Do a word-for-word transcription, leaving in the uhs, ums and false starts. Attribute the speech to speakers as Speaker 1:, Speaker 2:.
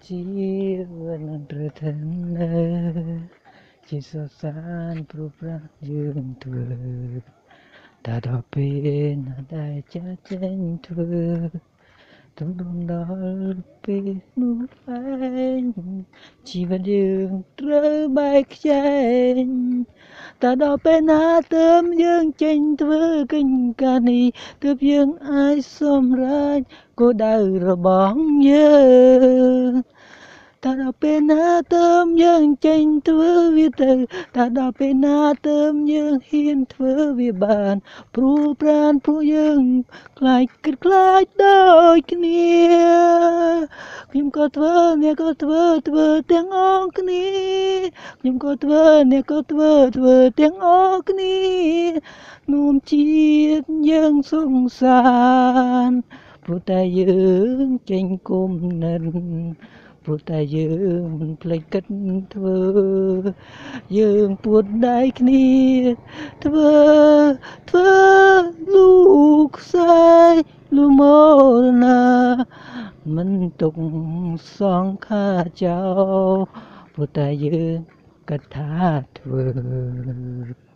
Speaker 1: ជីវិតនឹងត្រូវធ្វើជាសរសើរព្រោះប្រាស់យើងធ្វើតែដល់ពេលណាដែលចាស់ចេញធ្វើទំនងដល់ពេលនោះឯងជីវិតយើងត្រូវបែកខ្ញែងតែដល់ពេលណាទើបយើងចេញធ្វើកិច្ចការនេះទើបយើងអាចសម្រេចគោលដៅរបស់យើងតែដល់ពេលណាទើបយើងចេញធ្វើវាទៅតែដល់ពេលណាទើបយើងហ៊ានធ្វើវាបានព្រោះប្រានព្រោះយើងខ្លាចគិតខ្លាចដូចគ្នាខ្ញុំក៏ធ្វើអ្នកក៏ធ្វើធ្វើទាំងអស់គ្នាខ្ញុំក៏ធ្វើអ្នកក៏ធ្វើធ្វើទាំងអស់គ្នានោមជាតិយើងសង្សារព្រោះតែយើងចេញគុំនិនព្រោះតែយើងមិនភ្លេចគិតធ្វើយើងពួតដៃគ្នាធ្វើធ្វើលូកខ្សែលូមរណាមិនទុកសង្ខារចោលព្រោះតែយើងគិតថាធ្វើ